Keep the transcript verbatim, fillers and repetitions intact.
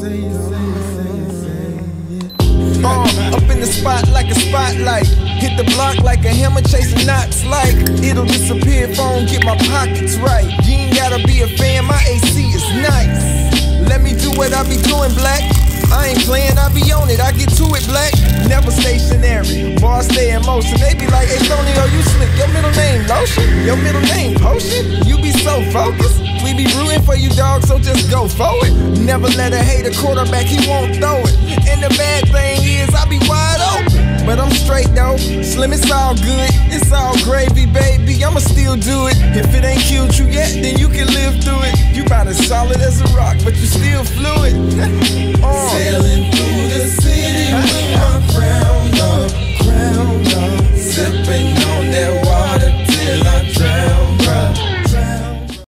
Uh, up in the spot like a spotlight. Hit the block like a hammer chasing knots. Like it'll disappear if I don't get my pockets right. You ain't gotta be a fan, my A C is nice. Let me do what I be doing, black. I ain't playing, I be on it, I get to it, black. Never stationary, bars stay in motion. They be like, hey Tony, oh you slick. Your middle name Lotion, your middle name Potion. You be so focused. We be rooting for you, dog, so just go forward. Never let a hater quarterback, he won't throw it. And the bad thing is, I be wide open. But I'm straight though, Slim, it's all good. It's all gravy, baby, I'ma still do it. If it ain't killed you yet, then you can live through it. You about as solid as a rock, but you still fluid.